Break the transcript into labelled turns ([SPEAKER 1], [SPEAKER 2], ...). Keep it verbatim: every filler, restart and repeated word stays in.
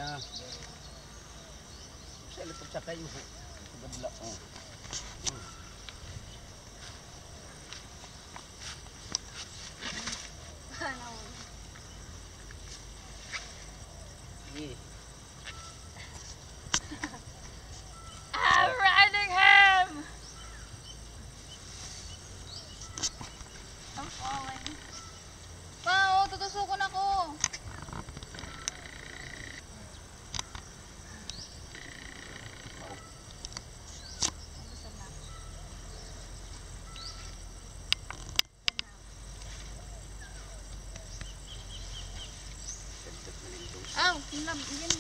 [SPEAKER 1] na. Sa lapag sa kayo. Gabla. Oh. Hmm. Yeah.
[SPEAKER 2] I'm riding him! I'm falling. Wow, tutusukon ako. Aw, yun lang, yun